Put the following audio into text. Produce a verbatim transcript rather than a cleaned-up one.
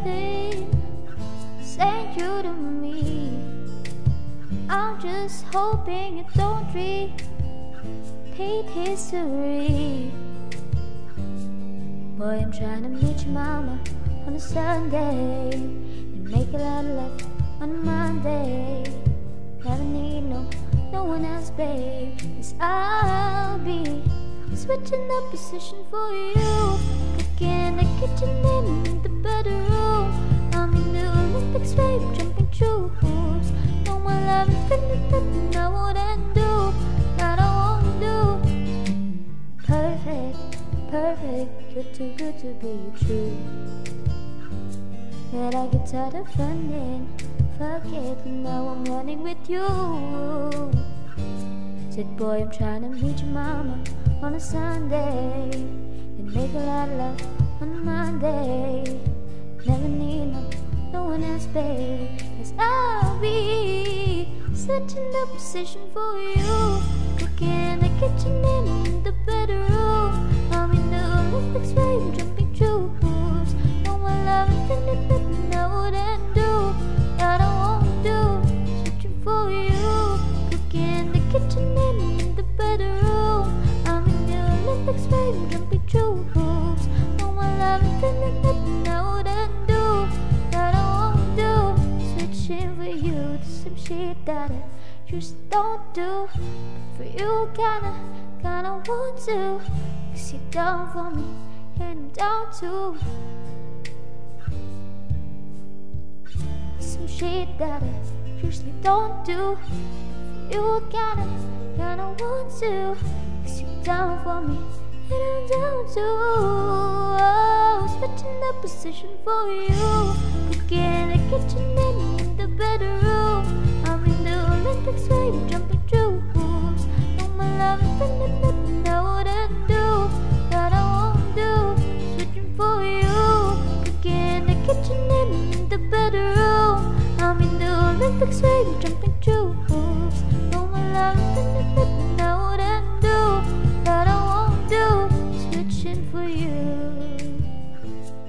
everything, saying you to me. I'm just hoping you don't repeat history. Boy, I'm trying to meet your mama on a Sunday and make a lot of love on a Monday. Never need no, no one else, babe, 'cause I'll be switching the position for you, cooking in the kitchen and in the bedroom. I'm in the Olympics, babe, jumping through hoops. No more love and feeling nothing I wouldn't do, that I won't do. Perfect, perfect, you're too good to be true. But I get tired of running, fuck it, now I'm running with you. Said, boy, I'm trying to meet your mama on a Sunday and make a lot of love on a Monday. Never need no, no one else, babe, 'cause I'll be switching the position for you, cooking in the kitchen and in the bedroom. I'm in the Olympics, babe, jumping through hoops. No more love and feeling nothing I wouldn't do, that I won't do. Switching for you, cooking in the kitchen and in the bedroom. I'm in the Olympics, babe, jumping through hoops. No more love and feeling nothing I wouldn't do, that I won't do. Switching for you to some shit that I just don't do. But for you, kinda, kinda want to, 'cause you're down for me and I'm down too. Some shit that I usually don't do, but for you, kinda, kinda want to, 'cause you're down for me and I'm down too. Oh, switching the position for you, cooking in the kitchen and in the bedroom. I'm in the Olympics, babe, jumping through hoops. No more love and feeling nothing I wouldn't do, that I won't do. Switching for you, cooking in the kitchen and in the bedroom. I'm in the Olympics, babe, jumping through hoops. No more love and feeling nothing I wouldn't do, that I won't do. Switching for you.